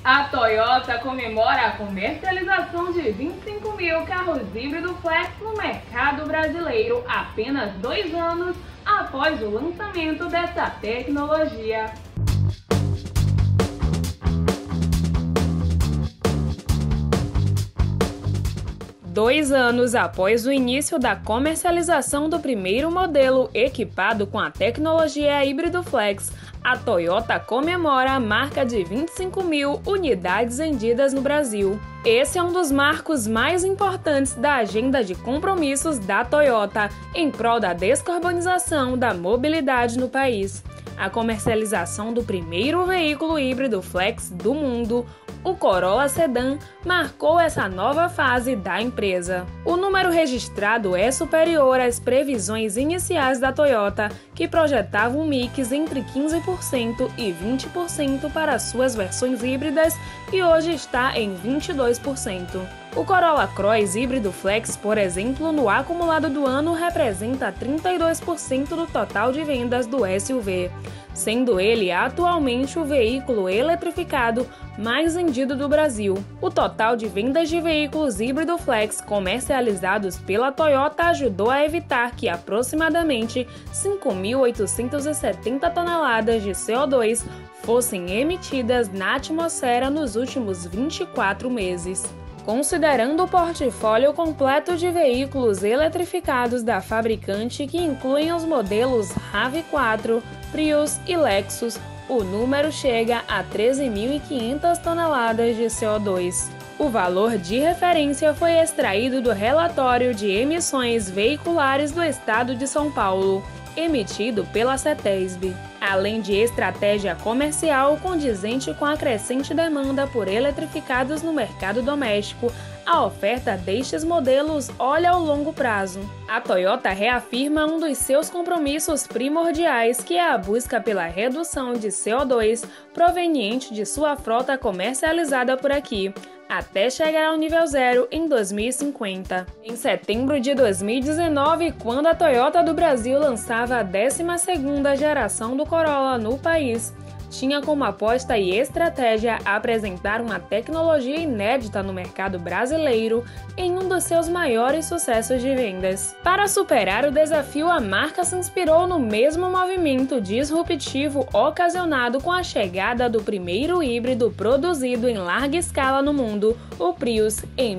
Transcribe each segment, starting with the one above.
A Toyota comemora a comercialização de 25 mil carros híbrido flex no mercado brasileiro apenas 2 anos após o lançamento dessa tecnologia. Dois anos após o início da comercialização do primeiro modelo equipado com a tecnologia híbrido flex, a Toyota comemora a marca de 25 mil unidades vendidas no Brasil. Esse é um dos marcos mais importantes da agenda de compromissos da Toyota em prol da descarbonização da mobilidade no país. A comercialização do primeiro veículo híbrido flex do mundo, o Corolla Sedan, marcou essa nova fase da empresa. O número registrado é superior às previsões iniciais da Toyota, que projetavam um mix entre 15% e 20% para suas versões híbridas, e hoje está em 22%. O Corolla Cross híbrido flex, por exemplo, no acumulado do ano representa 32% do total de vendas do SUV, sendo ele atualmente o veículo eletrificado mais vendido do Brasil. O total de vendas de veículos híbrido flex comercializados pela Toyota ajudou a evitar que aproximadamente 5.870 toneladas de CO2 fossem emitidas na atmosfera nos últimos 24 meses. Considerando o portfólio completo de veículos eletrificados da fabricante, que incluem os modelos RAV4, Prius e Lexus, o número chega a 13.500 toneladas de CO2. O valor de referência foi extraído do relatório de emissões veiculares do estado de São Paulo, emitido pela CETESB. Além de estratégia comercial condizente com a crescente demanda por eletrificados no mercado doméstico, a oferta destes modelos olha ao longo prazo. A Toyota reafirma um dos seus compromissos primordiais, que é a busca pela redução de CO2 proveniente de sua frota comercializada por aqui, até chegar ao nível zero em 2050. Em setembro de 2019, quando a Toyota do Brasil lançava a 12ª geração do Corolla no país, tinha como aposta e estratégia apresentar uma tecnologia inédita no mercado brasileiro em um dos seus maiores sucessos de vendas. Para superar o desafio, a marca se inspirou no mesmo movimento disruptivo ocasionado com a chegada do primeiro híbrido produzido em larga escala no mundo, o Prius, em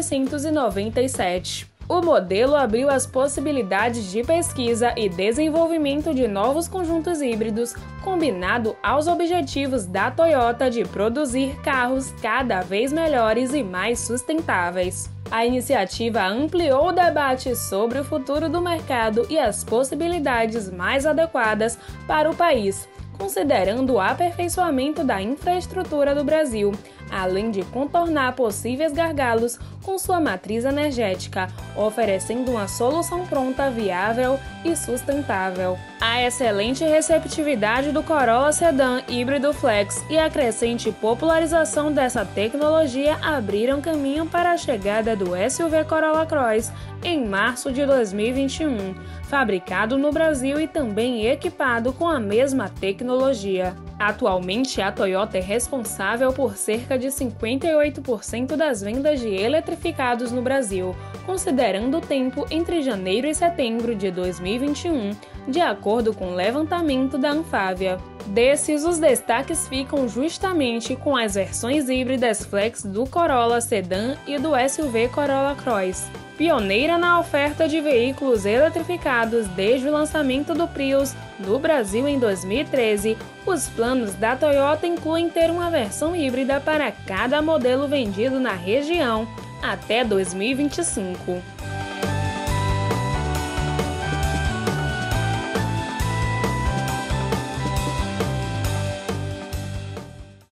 1997. O modelo abriu as possibilidades de pesquisa e desenvolvimento de novos conjuntos híbridos, combinado aos objetivos da Toyota de produzir carros cada vez melhores e mais sustentáveis. A iniciativa ampliou o debate sobre o futuro do mercado e as possibilidades mais adequadas para o país, considerando o aperfeiçoamento da infraestrutura do Brasil, além de contornar possíveis gargalos com sua matriz energética, oferecendo uma solução pronta, viável e sustentável. A excelente receptividade do Corolla Sedan híbrido flex e a crescente popularização dessa tecnologia abriram caminho para a chegada do SUV Corolla Cross em março de 2021, fabricado no Brasil e também equipado com a mesma tecnologia. Atualmente, a Toyota é responsável por cerca de 58% das vendas de eletrificados no Brasil, considerando o tempo entre janeiro e setembro de 2021, de acordo com o levantamento da Anfávia. Desses, os destaques ficam justamente com as versões híbridas flex do Corolla Sedan e do SUV Corolla Cross. Pioneira na oferta de veículos eletrificados desde o lançamento do Prius no Brasil em 2013, os planos da Toyota incluem ter uma versão híbrida para cada modelo vendido na região até 2025.